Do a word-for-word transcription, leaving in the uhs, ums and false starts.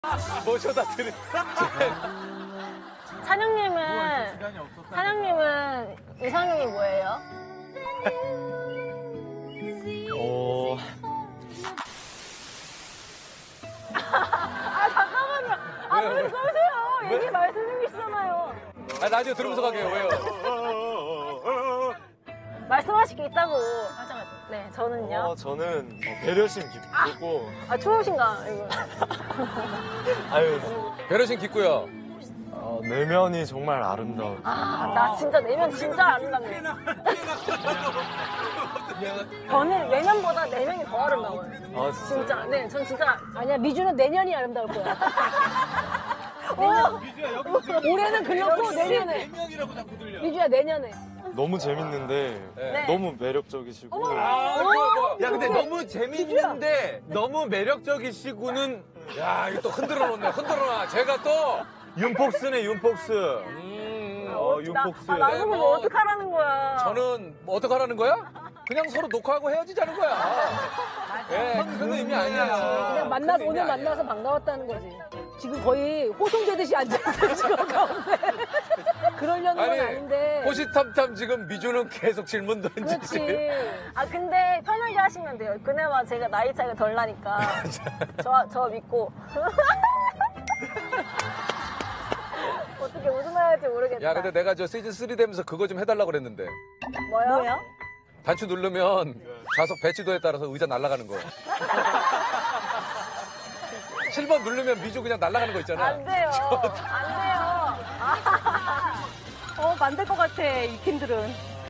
모셔다 드리. 찬영님은 찬영님은 이상형이 뭐예요? 어. 아 잠깐만요. 아 왜요, 왜 왜? 그러세요? 얘기 말씀이시잖아요. 아, 라디오 들으면서 가게요. 왜요? 말씀하실 게 있다고 하셔가지고. 네, 저는요. 어, 저는 어, 배려심 깊고. 아 추우신가 이거. 아유, 배려심 깊고요. 어, 내면이 정말 아름다워. 아, 나 진짜 내면 진짜 아름답네. 저는 내면보다 내면이 더 아름다워요. 아, 진짜. 네, 전 진짜. 아니야, 미주는 내년이 아름다울 거야. 내년. 올해는 글렀고 내년에. 미주야, 내년에. 너무 재밌는데 네. 너무 매력적이시고. 아, 그거 뭐. 야, 근데 너무 재밌는데 너무 매력적이시고는 야, 이거 또 흔들어 놓네. 흔들어 놔. 제가 또. 윤폭스네, 윤폭스. 음. 어, 나, 윤폭스. 아, 나보고 뭐, 뭐 어떡하라는 거야. 저는 뭐 어떡하라는 거야? 그냥 서로 녹화하고 헤어지자는 거야. 예, 큰 의미 아니야. 그냥 만나서, 큰 의미 오늘 아니야. 만나서 반가웠다는 거지. 지금 거의 호송되듯이 앉아있어, 지금 가운데. 그러려는 건 아니, 아닌데. 호시탐탐 지금 미주는 계속 질문 던지지. 그렇지. 아, 근데 편하게 하시면 돼요. 그나마 제가 나이 차이가 덜 나니까. 저, 저 믿고. 어떻게 웃음 해야 할지 모르겠다. 야, 근데 내가 저 시즌 쓰리 되면서 그거 좀 해달라고 그랬는데. 뭐요? 뭐요? 단추 누르면 좌석 배치도에 따라서 의자 날아가는 거. 칠 번 누르면 미주 그냥 날아가는 거 있잖아. 안 돼요. 안 돼요. 어, 만들 것 같아, 이 팀들은.